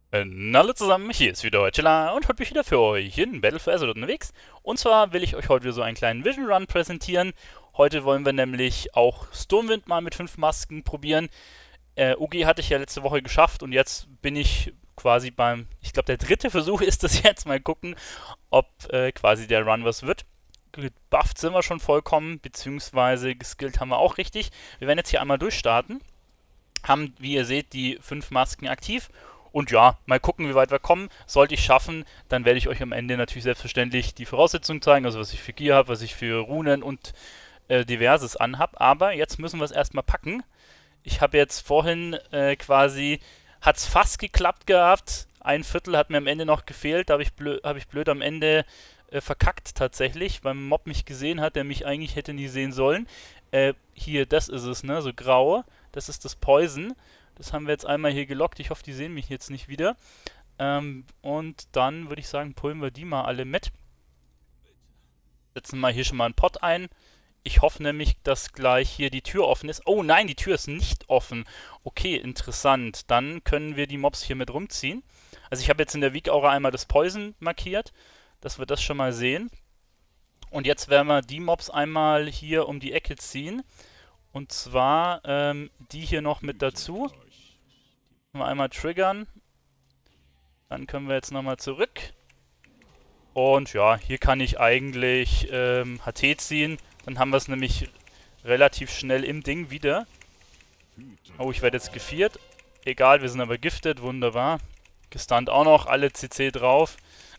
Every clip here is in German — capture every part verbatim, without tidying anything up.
Äh, Na, hallo zusammen, hier ist wieder Chilla und heute bin ich wieder für euch in Battle for Azeroth unterwegs. Und zwar will ich euch heute wieder so einen kleinen Vision Run präsentieren. Heute wollen wir nämlich auch Stormwind mal mit fünf Masken probieren. Äh, U G hatte ich ja letzte Woche geschafft und jetzt bin ich quasi beim, ich glaube der dritte Versuch ist das jetzt, mal gucken, ob äh, quasi der Run was wird. Gebufft sind wir schon vollkommen, beziehungsweise geskillt haben wir auch richtig. Wir werden jetzt hier einmal durchstarten, haben, wie ihr seht, die fünf Masken aktiv. Und ja, mal gucken, wie weit wir kommen. Sollte ich schaffen, dann werde ich euch am Ende natürlich selbstverständlich die Voraussetzungen zeigen, also was ich für Gear habe, was ich für Runen und äh, diverses anhab. Aber jetzt müssen wir es erstmal packen. Ich habe jetzt vorhin äh, quasi, hat es fast geklappt gehabt. Ein Viertel hat mir am Ende noch gefehlt. Da habe ich, blöd, hab ich blöd am Ende äh, verkackt tatsächlich, weil ein Mob mich gesehen hat, der mich eigentlich hätte nie sehen sollen. Äh, hier, das ist es, ne? So grau. Das ist das Poison. Das haben wir jetzt einmal hier gelockt. Ich hoffe, die sehen mich jetzt nicht wieder. Ähm, und dann würde ich sagen, pullen wir die mal alle mit. Setzen mal hier schon mal einen Pot ein. Ich hoffe nämlich, dass gleich hier die Tür offen ist. Oh nein, die Tür ist nicht offen. Okay, interessant. Dann können wir die Mobs hier mit rumziehen. Also ich habe jetzt in der Weak-Aura einmal das Poison markiert, dass wir das schon mal sehen. Und jetzt werden wir die Mobs einmal hier um die Ecke ziehen. Und zwar ähm, die hier noch mit dazu. Können wir einmal triggern. Dann können wir jetzt nochmal zurück. Und ja, hier kann ich eigentlich ähm, H T ziehen. Dann haben wir es nämlich relativ schnell im Ding wieder. Oh, ich werde jetzt geviert. Egal, wir sind aber giftet. Wunderbar. Gestunt auch noch. Alle C C drauf.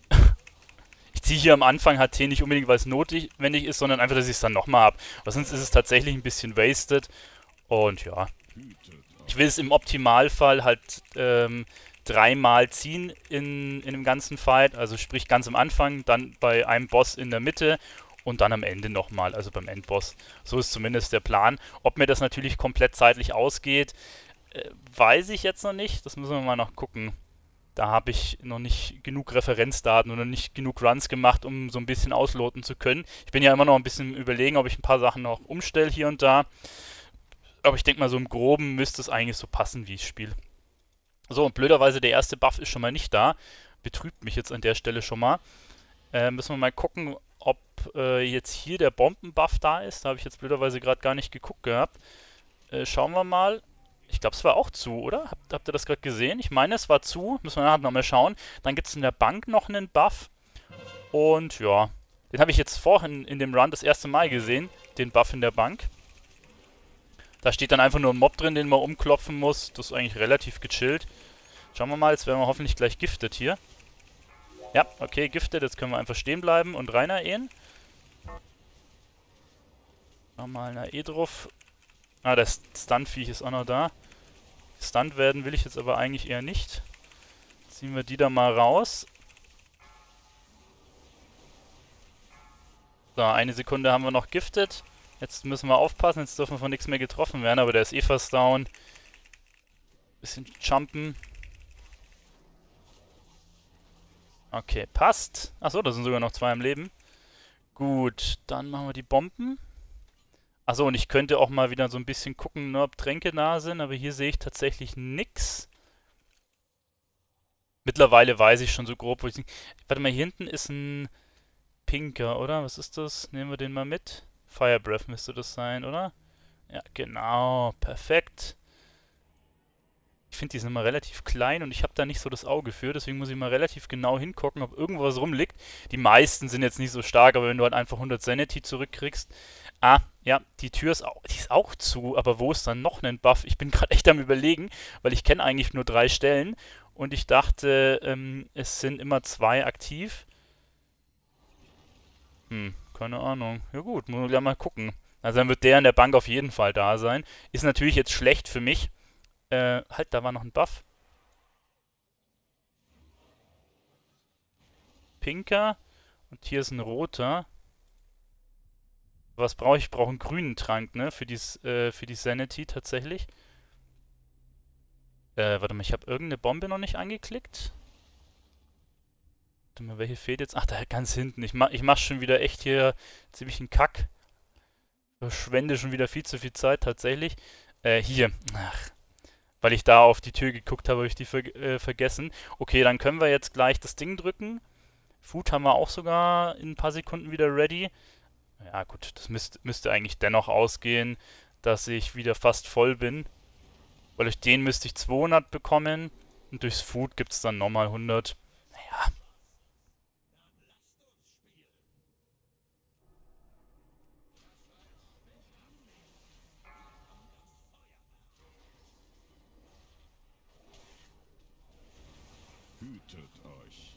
Ich ziehe hier am Anfang H T nicht unbedingt, weil es notwendig ist, sondern einfach, dass ich es dann nochmal habe. Aber sonst ist es tatsächlich ein bisschen wasted. Und ja. Ich will es im Optimalfall halt ähm, dreimal ziehen in, in dem ganzen Fight. Also sprich ganz am Anfang, dann bei einem Boss in der Mitte und dann am Ende nochmal, also beim Endboss. So ist zumindest der Plan. Ob mir das natürlich komplett zeitlich ausgeht, äh, weiß ich jetzt noch nicht. Das müssen wir mal noch gucken. Da habe ich noch nicht genug Referenzdaten oder nicht genug Runs gemacht, um so ein bisschen ausloten zu können. Ich bin ja immer noch ein bisschen überlegen, ob ich ein paar Sachen noch umstelle hier und da. Aber ich denke mal, so im Groben müsste es eigentlich so passen, wie ich spiele. So, und blöderweise der erste Buff ist schon mal nicht da. Betrübt mich jetzt an der Stelle schon mal. Äh, müssen wir mal gucken, ob äh, jetzt hier der Bombenbuff da ist. Da habe ich jetzt blöderweise gerade gar nicht geguckt gehabt. Äh, schauen wir mal. Ich glaube, es war auch zu, oder? Habt, habt ihr das gerade gesehen? Ich meine, es war zu. Müssen wir nachher nochmal schauen. Dann gibt es in der Bank noch einen Buff. Und ja, den habe ich jetzt vorhin in dem Run das erste Mal gesehen. Den Buff in der Bank. Da steht dann einfach nur ein Mob drin, den man umklopfen muss. Das ist eigentlich relativ gechillt. Schauen wir mal, jetzt werden wir hoffentlich gleich giftet hier. Ja, okay, giftet. Jetzt können wir einfach stehen bleiben und rein ehen. Nochmal eine E drauf. Ah, das Stunt-Viech ist auch noch da. Stunt werden will ich jetzt aber eigentlich eher nicht. Ziehen wir die da mal raus. So, eine Sekunde haben wir noch giftet. Jetzt müssen wir aufpassen, jetzt dürfen wir von nichts mehr getroffen werden, aber der ist eh fast down. Bisschen jumpen. Okay, passt. Achso, da sind sogar noch zwei im Leben. Gut, dann machen wir die Bomben. Achso, und ich könnte auch mal wieder so ein bisschen gucken, ne, ob Tränke da sind, aber hier sehe ich tatsächlich nix. Mittlerweile weiß ich schon so grob, wo ich... Warte mal, hier hinten ist ein Pinker, oder? Was ist das? Nehmen wir den mal mit. Fire Breath müsste das sein, oder? Ja, genau. Perfekt. Ich finde, die sind immer relativ klein und ich habe da nicht so das Auge für, deswegen muss ich mal relativ genau hingucken, ob irgendwo was rumliegt. Die meisten sind jetzt nicht so stark, aber wenn du halt einfach hundert Sanity zurückkriegst. Ah, ja, die Tür ist auch, die ist auch zu, aber wo ist dann noch ein Buff? Ich bin gerade echt am Überlegen, weil ich kenne eigentlich nur drei Stellen und ich dachte, ähm, es sind immer zwei aktiv. Hm, keine Ahnung. Ja gut, muss man gleich mal gucken. Also dann wird der in der Bank auf jeden Fall da sein. Ist natürlich jetzt schlecht für mich. Äh, halt, da war noch ein Buff. Pinker. Und hier ist ein roter. Was brauche ich? Ich brauche einen grünen Trank, ne? Für, dies, äh, für die Sanity tatsächlich. Äh, warte mal, ich habe irgendeine Bombe noch nicht angeklickt. Warte mal, welche fehlt jetzt? Ach, da ganz hinten. Ich mach, ich mach schon wieder echt hier ziemlich einen Kack. Verschwende schon wieder viel zu viel Zeit tatsächlich. Äh, hier. Ach. Weil ich da auf die Tür geguckt habe, habe ich die ver äh, vergessen. Okay, dann können wir jetzt gleich das Ding drücken. Food haben wir auch sogar in ein paar Sekunden wieder ready. Ja gut, das müsst, müsste eigentlich dennoch ausgehen, dass ich wieder fast voll bin. Weil durch den müsste ich zweihundert bekommen. Und durchs Food gibt es dann nochmal hundert. Naja. Hütet euch.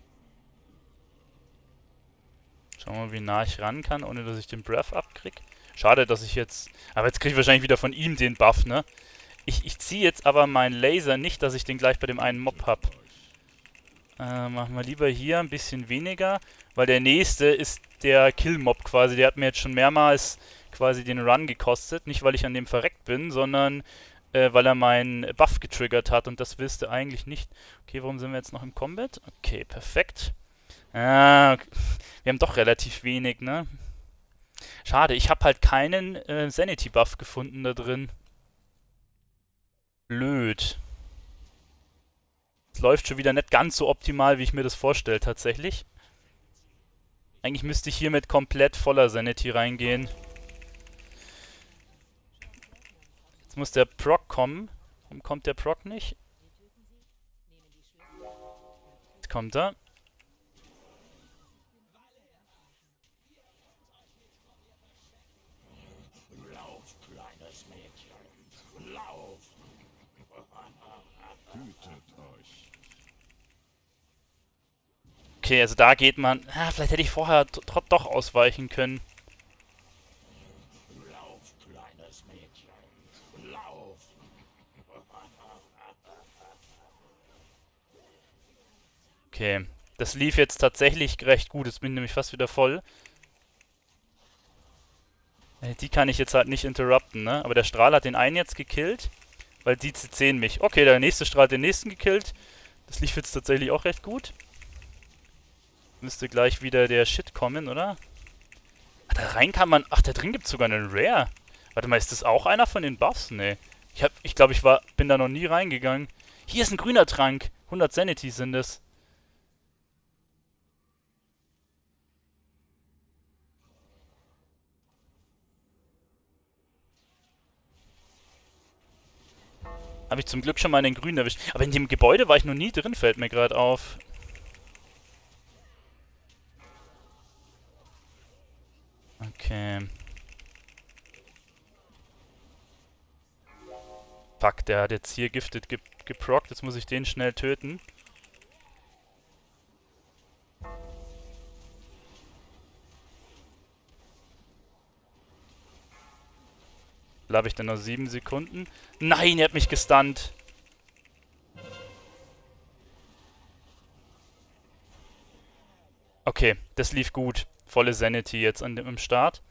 Schauen wir mal, wie nah ich ran kann, ohne dass ich den Breath abkrieg. Schade, dass ich jetzt... Aber jetzt kriege ich wahrscheinlich wieder von ihm den Buff, ne? Ich, ich ziehe jetzt aber meinen Laser nicht, dass ich den gleich bei dem einen Mob habe. Äh, machen wir lieber hier ein bisschen weniger, weil der nächste ist der Kill-Mob quasi. Der hat mir jetzt schon mehrmals quasi den Run gekostet. Nicht, weil ich an dem verreckt bin, sondern äh, weil er meinen Buff getriggert hat. Und das willst du eigentlich nicht. Okay, warum sind wir jetzt noch im Combat? Okay, perfekt. Ah, okay. Wir haben doch relativ wenig, ne? Schade, ich habe halt keinen äh, Sanity-Buff gefunden da drin. Blöd. Es läuft schon wieder nicht ganz so optimal, wie ich mir das vorstelle, tatsächlich. Eigentlich müsste ich hier mit komplett voller Sanity reingehen. Jetzt muss der Proc kommen. Warum kommt der Proc nicht? Jetzt kommt er. Lauf, kleines Mädchen. Lauf. Hütet euch. Okay, also da geht man... Ah, vielleicht hätte ich vorher trotz doch ausweichen können. Lauf, kleines Mädchen. Lauf. Okay, das lief jetzt tatsächlich recht gut. Jetzt bin ich nämlich fast wieder voll. Äh, Die kann ich jetzt halt nicht interrupten, ne? Aber der Strahl hat den einen jetzt gekillt, weil die C zehn mich. Okay, der nächste Strahl hat den nächsten gekillt. Das lief jetzt tatsächlich auch recht gut. Müsste gleich wieder der Shit kommen, oder? Ach, da rein kann man... Ach, da drin gibt es sogar einen Rare. Warte mal, ist das auch einer von den Buffs? Nee. Ich, hab, ich glaube, ich war, bin da noch nie reingegangen. Hier ist ein grüner Trank. hundert Sanity sind es. Habe ich zum Glück schon mal einen grünen erwischt. Aber in dem Gebäude war ich noch nie drin, fällt mir gerade auf. Okay. Fuck, der hat jetzt hier Gifted ge geprockt. Jetzt muss ich den schnell töten. Da habe ich dann noch sieben Sekunden. Nein, er hat mich gestunt. Okay, das lief gut. Volle Sanity jetzt an dem, im Start.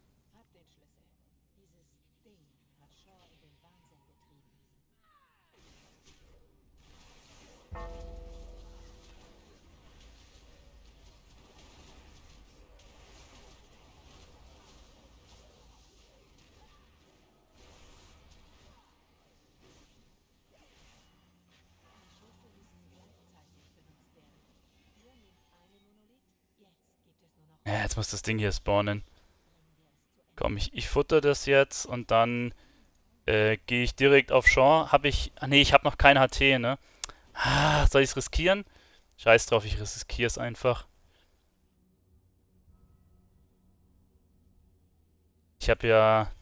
Ja, jetzt muss das Ding hier spawnen. Komm, ich, ich futter das jetzt und dann äh, gehe ich direkt auf Shaw. Habe ich... Ach nee, ich habe noch kein H T, ne? Ah, soll ich es riskieren? Scheiß drauf, ich riskiere es einfach. Ich habe ja...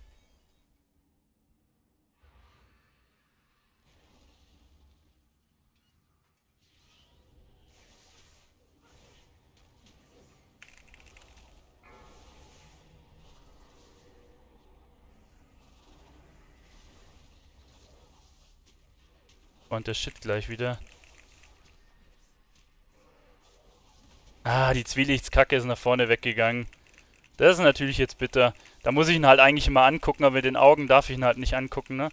Und der Shit gleich wieder. Ah, die Zwielichtskacke ist nach vorne weggegangen. Das ist natürlich jetzt bitter. Da muss ich ihn halt eigentlich immer angucken, aber mit den Augen darf ich ihn halt nicht angucken, ne?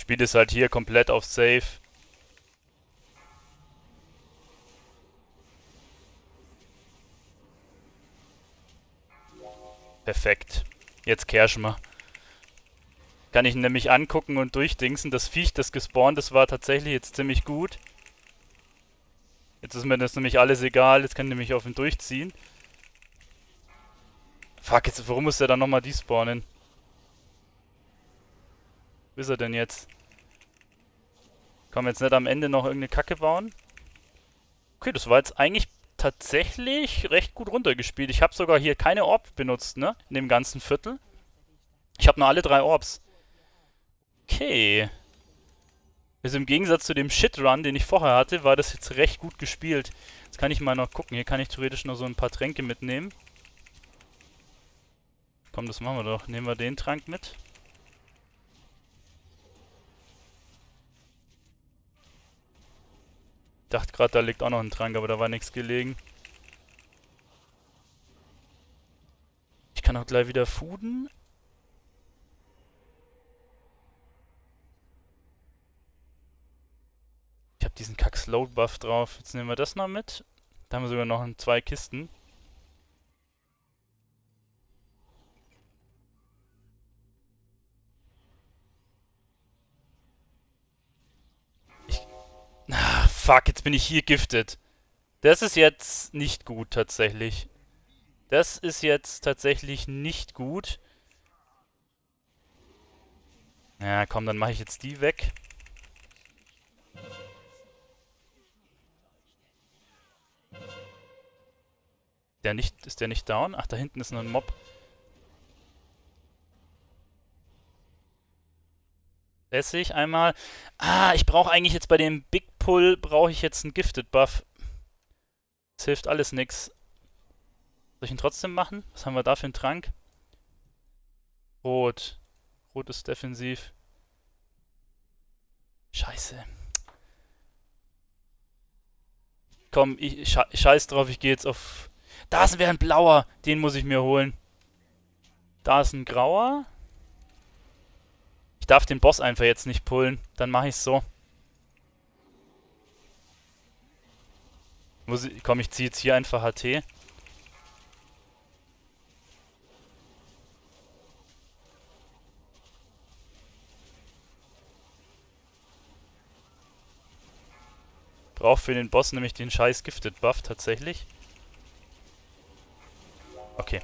Spiel ist halt hier komplett auf Safe. Perfekt. Jetzt cashen wir. Kann ich ihn nämlich angucken und durchdingsen. Das Viech, das gespawnt ist, war tatsächlich jetzt ziemlich gut. Jetzt ist mir das nämlich alles egal. Jetzt kann ich nämlich auf ihn durchziehen. Fuck, jetzt, warum muss der dann nochmal despawnen? Wo ist er denn jetzt? Kann man jetzt nicht am Ende noch irgendeine Kacke bauen? Okay, das war jetzt eigentlich tatsächlich recht gut runtergespielt. Ich habe sogar hier keine Orb benutzt, ne? In dem ganzen Viertel. Ich habe nur alle drei Orbs. Okay. Also im Gegensatz zu dem Shit-Run, den ich vorher hatte, war das jetzt recht gut gespielt. Jetzt kann ich mal noch gucken. Hier kann ich theoretisch noch so ein paar Tränke mitnehmen. Komm, das machen wir doch. Nehmen wir den Trank mit. Ich dachte gerade, da liegt auch noch ein Trank, aber da war nichts gelegen. Ich kann auch gleich wieder fooden. Ich habe diesen Kack-Slow-Buff drauf. Jetzt nehmen wir das noch mit. Da haben wir sogar noch zwei Kisten. Ich... Ah, fuck, jetzt bin ich hier giftet. Das ist jetzt nicht gut, tatsächlich. Das ist jetzt tatsächlich nicht gut. Ja, komm, dann mache ich jetzt die weg. Der nicht, ist der nicht down? Ach, da hinten ist noch ein Mob. Esse ich einmal. Ah, ich brauche eigentlich jetzt bei dem Big Pull, brauche ich jetzt einen Gifted Buff. Das hilft alles nix. Soll ich ihn trotzdem machen? Was haben wir da für einen Trank? Rot. Rot ist defensiv. Scheiße. Komm, ich sche scheiß drauf, ich gehe jetzt auf... Da ist ein blauer, den muss ich mir holen. Da ist ein grauer. Ich darf den Boss einfach jetzt nicht pullen, dann mache ich es so. Muss ich, komm, ich ziehe jetzt hier einfach H T. Brauche für den Boss nämlich den scheiß Gifted Buff tatsächlich. Okay.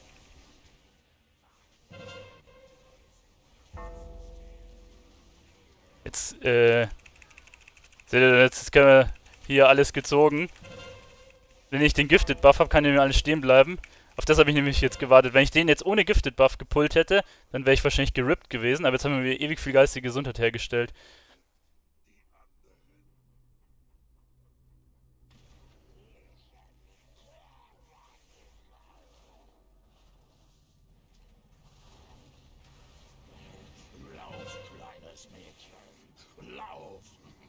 Jetzt, äh... Seht ihr, jetzt können wir hier alles gezogen. Wenn ich den Gifted Buff habe, kann der mir alles stehen bleiben. Auf das habe ich nämlich jetzt gewartet. Wenn ich den jetzt ohne Gifted Buff gepullt hätte, dann wäre ich wahrscheinlich gerippt gewesen. Aber jetzt haben wir ewig viel geistige Gesundheit hergestellt. Lauf, kleines Mädchen. Lauf.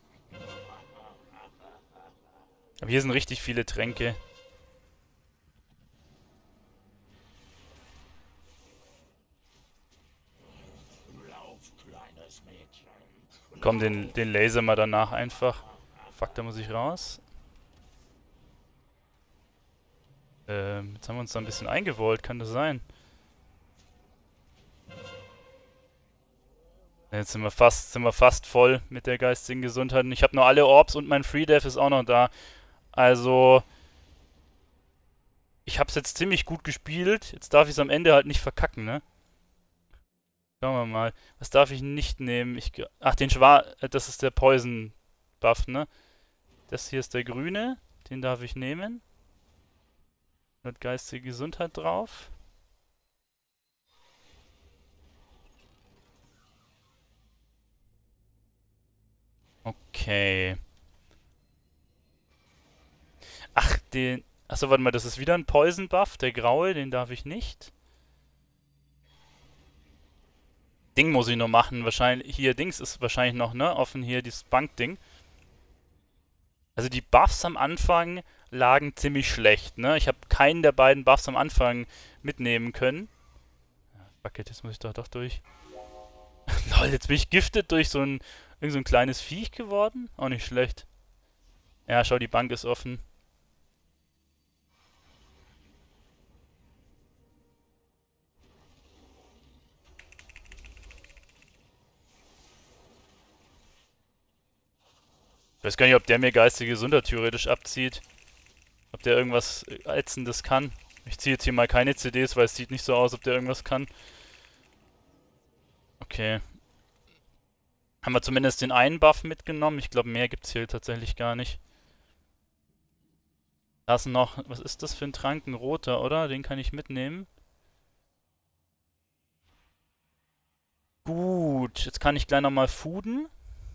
Aber hier sind richtig viele Tränke. Lauf, kleines Mädchen. Komm, den, den Laser mal danach einfach. Fuck, da muss ich raus. Ähm, jetzt haben wir uns da ein bisschen eingewollt, kann das sein? Jetzt sind wir fast, sind wir fast voll mit der geistigen Gesundheit. Und ich habe nur alle Orbs und mein Free Death ist auch noch da. Also, ich habe es jetzt ziemlich gut gespielt. Jetzt darf ich es am Ende halt nicht verkacken, ne? Schauen wir mal. Was darf ich nicht nehmen? Ich, ach, den Schwarz... Das ist der Poison-Buff, ne? Das hier ist der grüne. Den darf ich nehmen. Mit geistige Gesundheit drauf. Okay. Ach, den... Achso, warte mal, das ist wieder ein Poison-Buff. Der graue, den darf ich nicht. Ding muss ich noch machen. Wahrscheinlich... Hier, Dings ist wahrscheinlich noch, ne? Offen hier, dieses Bank-Ding. Also die Buffs am Anfang lagen ziemlich schlecht, ne? Ich habe keinen der beiden Buffs am Anfang mitnehmen können. Fuck it, jetzt muss ich doch doch durch. Lol, jetzt bin ich giftet durch so ein, irgend so ein kleines Viech geworden? Auch nicht schlecht. Ja, schau, die Bank ist offen. Ich weiß gar nicht, ob der mir geistige Gesundheit theoretisch abzieht. Ob der irgendwas Ätzendes kann. Ich ziehe jetzt hier mal keine C Ds, weil es sieht nicht so aus, ob der irgendwas kann. Okay. Haben wir zumindest den einen Buff mitgenommen. Ich glaube, mehr gibt es hier tatsächlich gar nicht. Da ist noch... Was ist das für ein Trank? Ein roter, oder? Den kann ich mitnehmen. Gut. Jetzt kann ich gleich nochmal fooden.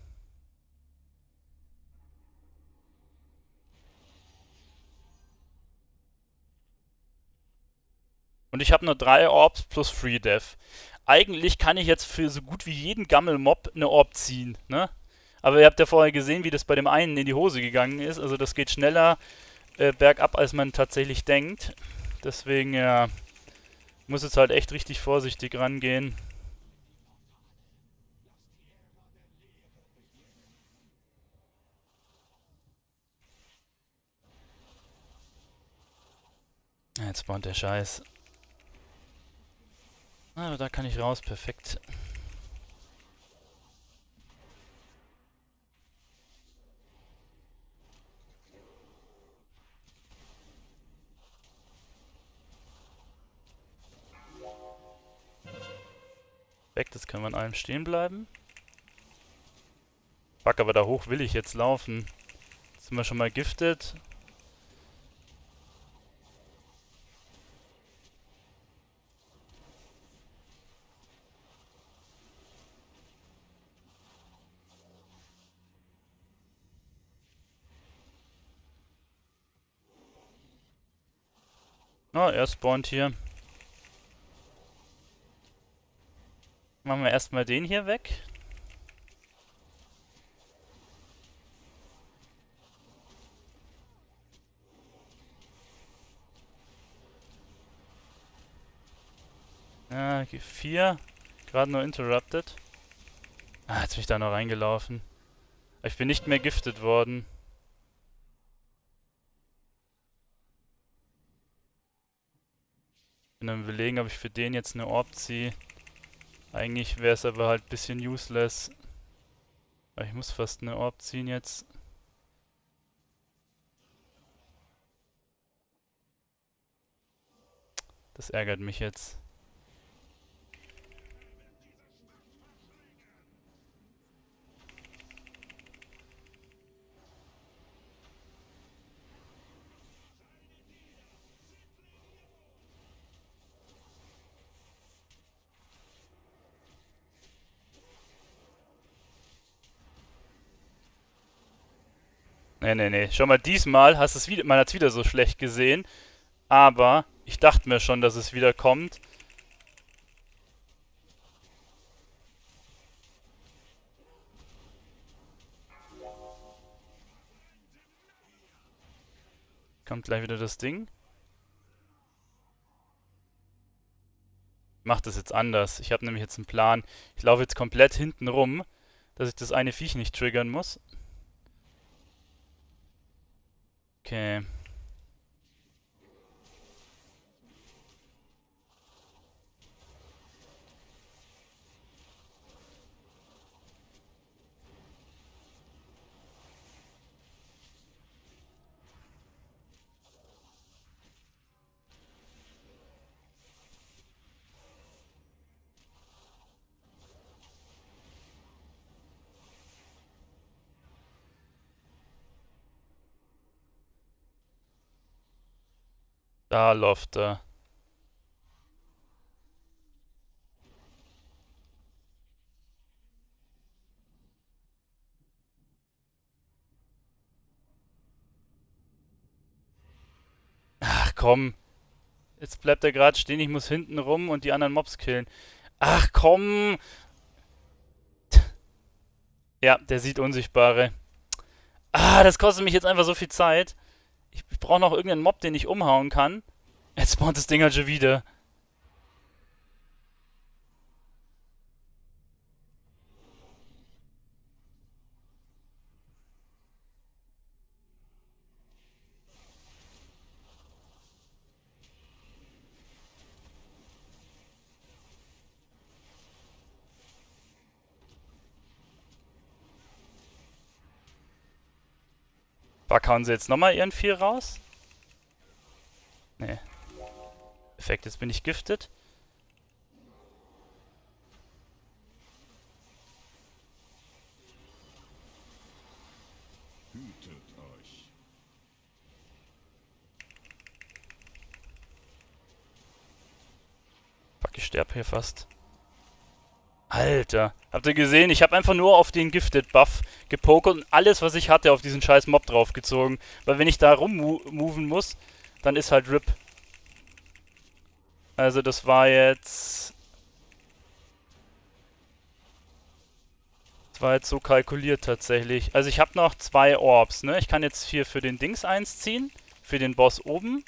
Und ich habe nur drei Orbs plus Free Death. Eigentlich kann ich jetzt für so gut wie jeden Gammel-Mob eine Orb ziehen, ne? Aber ihr habt ja vorher gesehen, wie das bei dem einen in die Hose gegangen ist. Also das geht schneller äh, bergab, als man tatsächlich denkt. Deswegen, ja, muss jetzt halt echt richtig vorsichtig rangehen. Jetzt spawnt der Scheiß. Ah, da kann ich raus, perfekt. Weg, das können wir an allem stehen bleiben. Fuck, aber da hoch will ich jetzt laufen. Jetzt sind wir schon mal giftet. Oh, er spawnt hier. Machen wir erstmal den hier weg. Ja, vier. Gerade nur interrupted. Ah, jetzt bin ich da noch reingelaufen. Ich bin nicht mehr giftet worden. Bin am Überlegen, ob ich für den jetzt eine Orb ziehe. Eigentlich wäre es aber halt ein bisschen useless. Aber ich muss fast eine Orb ziehen jetzt. Das ärgert mich jetzt. Nee, nee, nee. Schau mal, diesmal hast es wieder, man hat es wieder so schlecht gesehen. Aber ich dachte mir schon, dass es wieder kommt. Kommt gleich wieder das Ding. Ich mach das jetzt anders. Ich habe nämlich jetzt einen Plan. Ich laufe jetzt komplett hinten rum, dass ich das eine Viech nicht triggern muss. Okay. Da läuft er. Ach komm. Jetzt bleibt er gerade stehen, ich muss hinten rum und die anderen Mobs killen. Ach komm! Ja, der sieht Unsichtbare. Ah, das kostet mich jetzt einfach so viel Zeit. Ich, ich brauche noch irgendeinen Mob, den ich umhauen kann. Jetzt spawnt das Ding halt schon wieder. Fuck, hauen sie jetzt nochmal ihren vier raus? Nee. Perfekt, jetzt bin ich giftet. Hütet euch. Fuck, ich sterbe hier fast. Alter, habt ihr gesehen? Ich habe einfach nur auf den Gifted-Buff gepokert und alles, was ich hatte, auf diesen scheiß Mob draufgezogen. Weil wenn ich da rummoven muss, dann ist halt R I P. Also das war jetzt... Das war jetzt so kalkuliert tatsächlich. Also ich habe noch zwei Orbs, ne? Ich kann jetzt hier für den Dings eins ziehen. Für den Boss oben.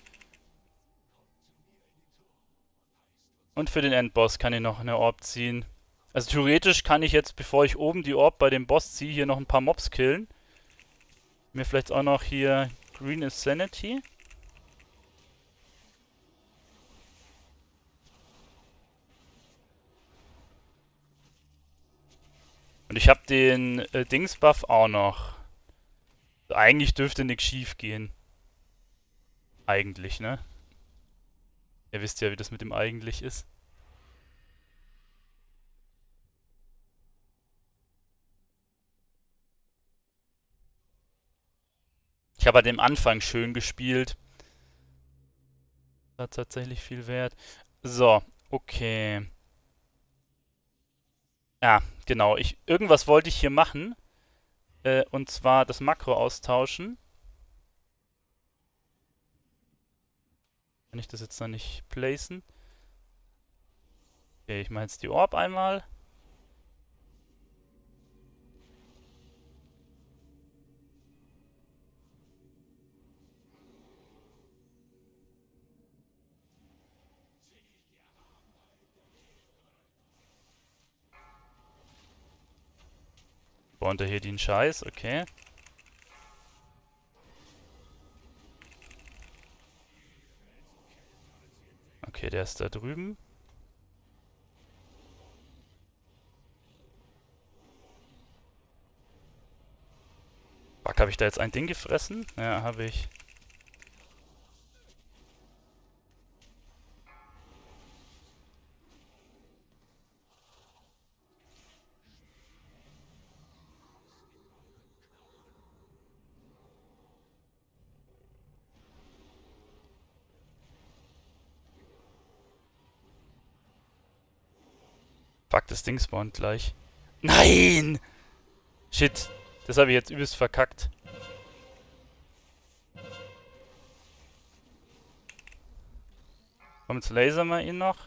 Und für den Endboss kann ich noch eine Orb ziehen. Also theoretisch kann ich jetzt, bevor ich oben die Orb bei dem Boss ziehe, hier noch ein paar Mobs killen. Mir vielleicht auch noch hier Green Insanity. Und ich habe den äh, Dings-Buff auch noch. Also eigentlich dürfte nichts schief gehen. Eigentlich, ne? Ihr wisst ja, wie das mit dem eigentlich ist. Ich habe halt den Anfang schön gespielt. Hat tatsächlich viel Wert. So, okay. Ja, genau. Ich, irgendwas wollte ich hier machen. Äh, und zwar das Makro austauschen. Kann ich das jetzt noch nicht placen? Okay, ich mache jetzt die Orb einmal. Spawnt er hier den Scheiß, okay. Okay, der ist da drüben. Fuck, habe ich da jetzt ein Ding gefressen? Ja, habe ich. Fuck, das Ding spawnt gleich. Nein! Shit, das habe ich jetzt übelst verkackt. Komm, jetzt lasern wir ihn noch.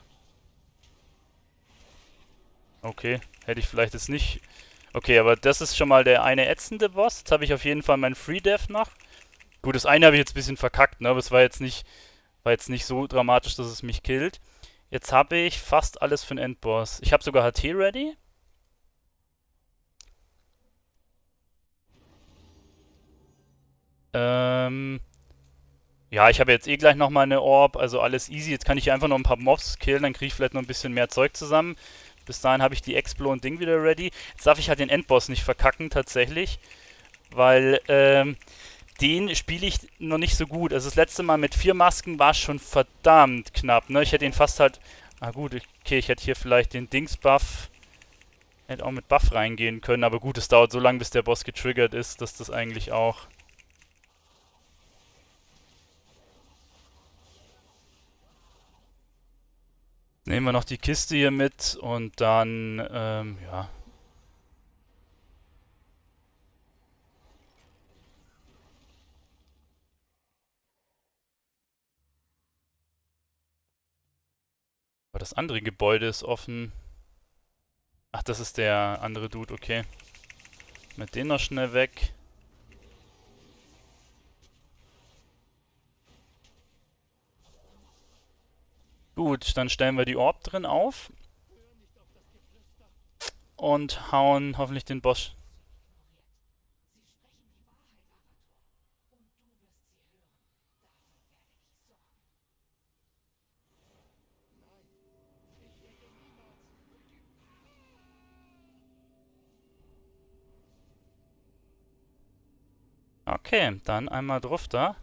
Okay, hätte ich vielleicht jetzt nicht... Okay, aber das ist schon mal der eine ätzende Boss. Jetzt habe ich auf jeden Fall meinen Free Death noch. Gut, das eine habe ich jetzt ein bisschen verkackt, ne? Aber es war jetzt nicht, war jetzt nicht so dramatisch, dass es mich killt. Jetzt habe ich fast alles für den Endboss. Ich habe sogar H T ready. Ähm... Ja, ich habe jetzt eh gleich nochmal eine Orb, also alles easy. Jetzt kann ich hier einfach noch ein paar Mobs killen, dann kriege ich vielleicht noch ein bisschen mehr Zeug zusammen. Bis dahin habe ich die Explo und Ding wieder ready. Jetzt darf ich halt den Endboss nicht verkacken, tatsächlich. Weil, ähm, den spiele ich noch nicht so gut. Also das letzte Mal mit vier Masken war es schon verdammt knapp, ne? Ich hätte ihn fast halt... Ah gut, okay, ich hätte hier vielleicht den Dings-Buff... Hätte auch mit Buff reingehen können, aber gut, es dauert so lange, bis der Boss getriggert ist, dass das eigentlich auch... Nehmen wir noch die Kiste hier mit und dann, ähm, ja. Aber das andere Gebäude ist offen. Ach, das ist der andere Dude, okay. Mit dem noch schnell weg. Gut, dann stellen wir die Orb drin auf. Und hauen hoffentlich den Boss. Okay, dann einmal drauf da.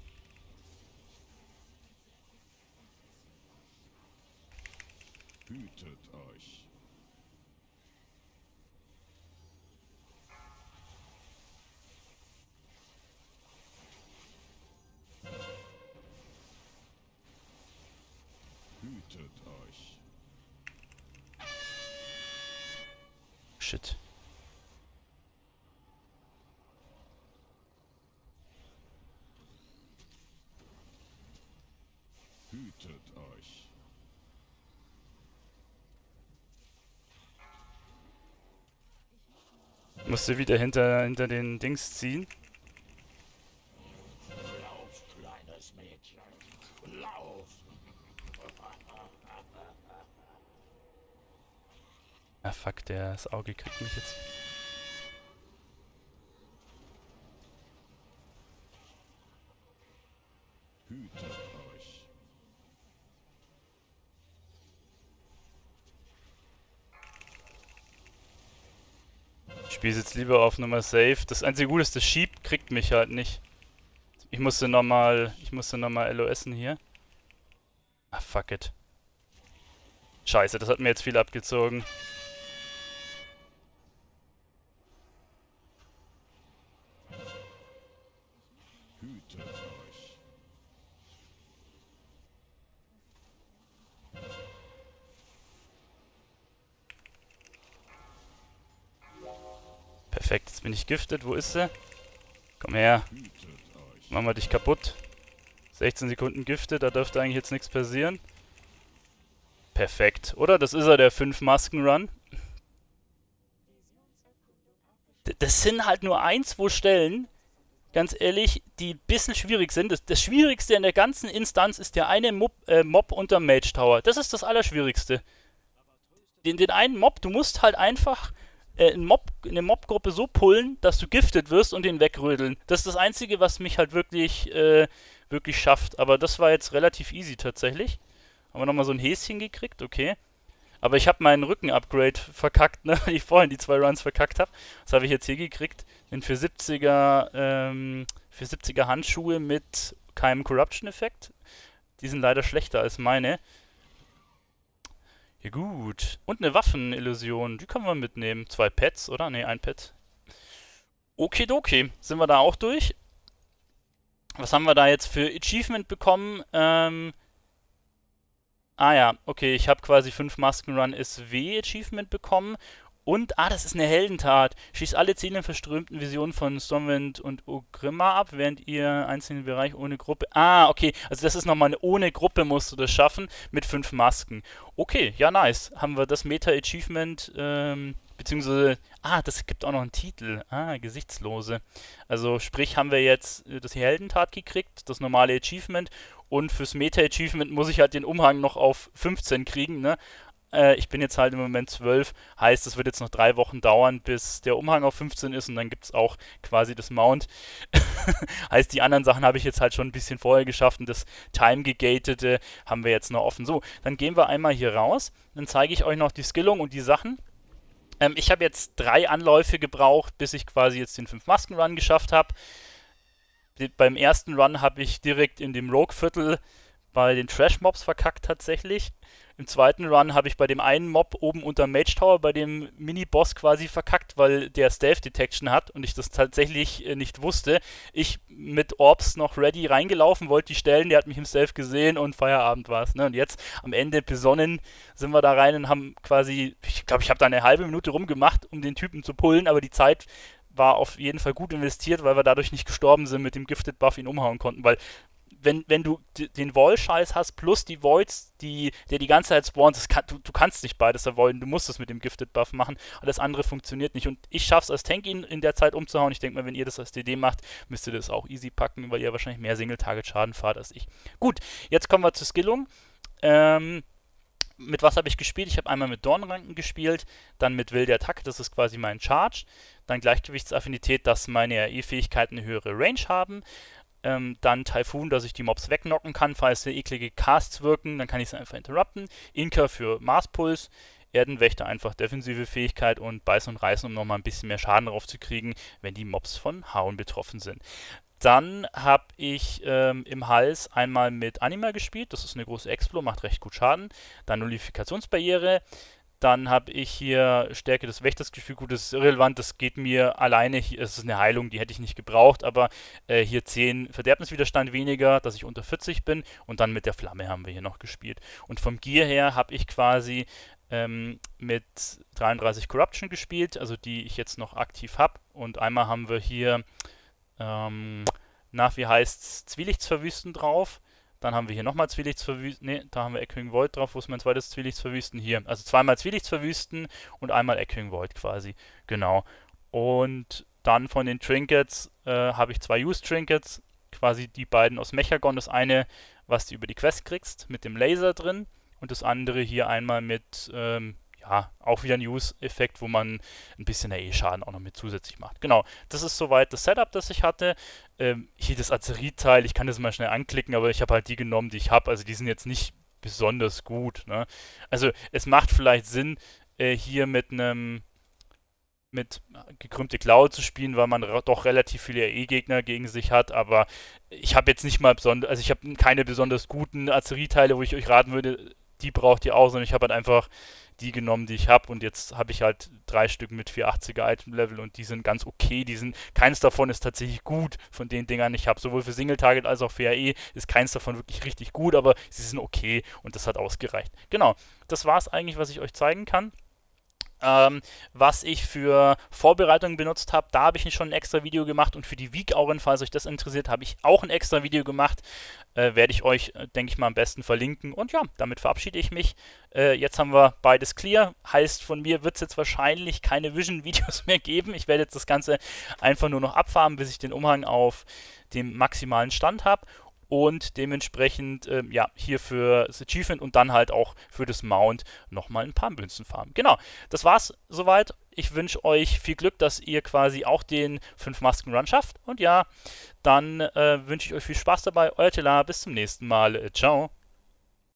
Hütet euch. Hütet euch. Shit. Hütet euch. Musste wieder hinter, hinter den Dings ziehen. Lauf, kleines Mädchen. Lauf. Ah fuck, der das Auge kriegt mich jetzt. Hütet euch. Ich spiele jetzt lieber auf Nummer Safe. Das einzige Gute ist, das schiebt, kriegt mich halt nicht. Ich musste nochmal, ich musste nochmal LOSen hier. Ah, fuck it. Scheiße, das hat mir jetzt viel abgezogen. Hütet euch. Perfekt, jetzt bin ich giftet. Wo ist sie? Komm her. Hütet euch. Machen wir dich kaputt. sechzehn Sekunden giftet, da dürfte eigentlich jetzt nichts passieren. Perfekt. Oder? Das ist er, der fünf Masken Run. D- Das sind halt nur ein, zwei Stellen, ganz ehrlich, die ein bisschen schwierig sind. Das, das Schwierigste in der ganzen Instanz ist der eine Mob, äh, Mob unterm Mage Tower. Das ist das Allerschwierigste. Den, den einen Mob, du musst halt einfach äh, einen Mob, eine Mobgruppe so pullen, dass du giftet wirst und den wegrödeln. Das ist das Einzige, was mich halt wirklich, äh, wirklich schafft. Aber das war jetzt relativ easy tatsächlich. Haben wir nochmal so ein Häschen gekriegt, okay. Aber ich habe meinen Rücken-Upgrade verkackt, ne? Weil ich vorhin die zwei Runs verkackt habe. Was habe ich jetzt hier gekriegt? Den für siebziger, ähm, für siebziger Handschuhe mit keinem Corruption-Effekt. Die sind leider schlechter als meine. Ja gut. Und eine Waffenillusion. Die können wir mitnehmen. Zwei Pets, oder? Ne, ein Pet. Okidoki. Sind wir da auch durch? Was haben wir da jetzt für Achievement bekommen? Ähm... Ah ja, okay, ich habe quasi fünf Maskenrun S W Achievement bekommen. Und, ah, das ist eine Heldentat. Schießt alle Ziele in verströmten Visionen von Stormwind und Ogrimma ab, während ihr einzelnen Bereich ohne Gruppe. Ah, okay, also das ist nochmal eine ohne Gruppe musst du das schaffen mit fünf Masken. Okay, ja, nice. Haben wir das Meta-Achievement, ähm, beziehungsweise, ah, das gibt auch noch einen Titel. Ah, Gesichtslose. Also, sprich, haben wir jetzt äh, das Heldentat gekriegt, das normale Achievement. Und fürs Meta-Achievement muss ich halt den Umhang noch auf fünfzehn kriegen, ne? Äh, ich bin jetzt halt im Moment zwölf, heißt, es wird jetzt noch drei Wochen dauern, bis der Umhang auf fünfzehn ist und dann gibt es auch quasi das Mount. Heißt, die anderen Sachen habe ich jetzt halt schon ein bisschen vorher geschafft und das Time-Gegatete haben wir jetzt noch offen. So, dann gehen wir einmal hier raus, dann zeige ich euch noch die Skillung und die Sachen. Ähm, ich habe jetzt drei Anläufe gebraucht, bis ich quasi jetzt den fünf Masken Run geschafft habe. Beim ersten Run habe ich direkt in dem Rogue-Viertel bei den Trash-Mobs verkackt tatsächlich. Im zweiten Run habe ich bei dem einen Mob oben unter Mage Tower, bei dem Mini-Boss quasi verkackt, weil der Stealth-Detection hat und ich das tatsächlich äh, nicht wusste. Ich mit Orbs noch ready reingelaufen, wollte die stellen, der hat mich im Stealth gesehen und Feierabend war es. Ne? Und jetzt am Ende besonnen sind wir da rein und haben quasi, ich glaube, ich habe da eine halbe Minute rumgemacht, um den Typen zu pullen, aber die Zeit war auf jeden Fall gut investiert, weil wir dadurch nicht gestorben sind, mit dem Gifted Buff ihn umhauen konnten, weil wenn, wenn du d- den Wall-Scheiß hast plus die Voids, die, der die ganze Zeit spawnt, das kann, du, du kannst nicht beides avoiden, du musst es mit dem Gifted Buff machen, alles andere funktioniert nicht und ich schaff's als Tank ihn in der Zeit umzuhauen, ich denke mal, wenn ihr das als D D macht, müsst ihr das auch easy packen, weil ihr wahrscheinlich mehr Single-Target-Schaden fahrt als ich. Gut, jetzt kommen wir zur Skillung. Ähm, mit was habe ich gespielt? Ich habe einmal mit Dornranken gespielt, dann mit Wilde Attacke, das ist quasi mein Charge, dann Gleichgewichtsaffinität, dass meine R E-Fähigkeiten eine höhere Range haben, ähm, dann Typhoon, dass ich die Mobs wegknocken kann, falls sie eklige Casts wirken, dann kann ich sie einfach interrupten, Inka für Marspuls, Erdenwächter einfach defensive Fähigkeit und Beißen und Reißen, um nochmal ein bisschen mehr Schaden drauf zu kriegen, wenn die Mobs von Hauen betroffen sind. Dann habe ich ähm, im Hals einmal mit Anima gespielt, das ist eine große Explo, macht recht gut Schaden. Dann Nullifikationsbarriere. Dann habe ich hier Stärke des Wächters gespielt. Gut, das ist irrelevant, das geht mir alleine. Es ist eine Heilung, die hätte ich nicht gebraucht, aber äh, hier zehn Verderbniswiderstand weniger, dass ich unter vierzig bin. Und dann mit der Flamme haben wir hier noch gespielt. Und vom Gear her habe ich quasi ähm, mit dreiunddreißig Corruption gespielt, also die ich jetzt noch aktiv habe. Und einmal haben wir hier, ähm, nach wie heißt's, Zwielichtsverwüsten drauf. Dann haben wir hier nochmal Zwielichtsverwüsten. Ne, da haben wir Echoing Void drauf. Wo ist mein zweites Zwielichtsverwüsten? Hier. Also zweimal Zwielichtsverwüsten und einmal Echoing Void quasi. Genau. Und dann von den Trinkets äh, habe ich zwei Use Trinkets. Quasi die beiden aus Mechagon. Das eine, was du über die Quest kriegst, mit dem Laser drin. Und das andere hier einmal mit, ähm, ja, auch wieder ein Use-Effekt, wo man ein bisschen A E-Schaden auch noch mit zusätzlich macht. Genau, das ist soweit das Setup, das ich hatte. Ähm, hier das Azerit-Teil, ich kann das mal schnell anklicken, aber ich habe halt die genommen, die ich habe. Also die sind jetzt nicht besonders gut. Ne? Also es macht vielleicht Sinn, äh, hier mit einem mit gekrümmte Klaue zu spielen, weil man doch relativ viele A E-Gegner gegen sich hat, aber ich habe jetzt nicht mal besonders, also ich habe keine besonders guten Azerit-Teile, wo ich euch raten würde, die braucht ihr auch, sondern ich habe halt einfach die genommen, die ich habe, und jetzt habe ich halt drei Stück mit vierhundertachtziger Item-Level und die sind ganz okay, die sind, keins davon ist tatsächlich gut von den Dingern, ich habe sowohl für Single-Target als auch für A E, ist keins davon wirklich richtig gut, aber sie sind okay und das hat ausgereicht. Genau, das war es eigentlich, was ich euch zeigen kann. Ähm, was ich für Vorbereitungen benutzt habe, da habe ich schon ein extra Video gemacht, und für die Weak-Auren, falls euch das interessiert, habe ich auch ein extra Video gemacht. Äh, werde ich euch, äh, denke ich mal, am besten verlinken. Und ja, damit verabschiede ich mich. Äh, jetzt haben wir beides clear. Heißt, von mir wird es jetzt wahrscheinlich keine Vision-Videos mehr geben. Ich werde jetzt das Ganze einfach nur noch abfarmen, bis ich den Umhang auf dem maximalen Stand habe. Und dementsprechend, ähm, ja, hier für das Achievement und dann halt auch für das Mount nochmal ein paar Münzen farmen. Genau, das war's soweit. Ich wünsche euch viel Glück, dass ihr quasi auch den fünf Masken Run schafft. Und ja, dann äh, wünsche ich euch viel Spaß dabei. Euer Telar, bis zum nächsten Mal. Ciao.